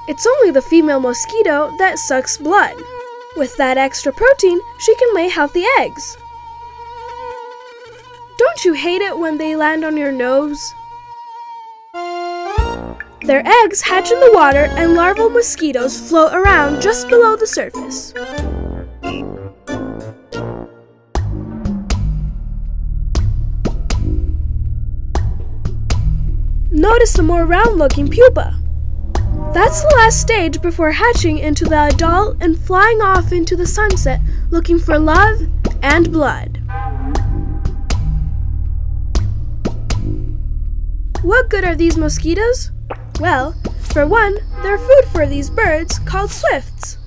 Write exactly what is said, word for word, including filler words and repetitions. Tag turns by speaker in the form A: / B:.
A: It's only the female mosquito that sucks blood. With that extra protein, she can lay healthy eggs. Don't you hate it when they land on your nose? Their eggs hatch in the water and larval mosquitoes float around just below the surface. Notice the more round-looking pupa. That's the last stage before hatching into the adult and flying off into the sunset looking for love and blood. What good are these mosquitoes? Well, for one, they're food for these birds called swifts.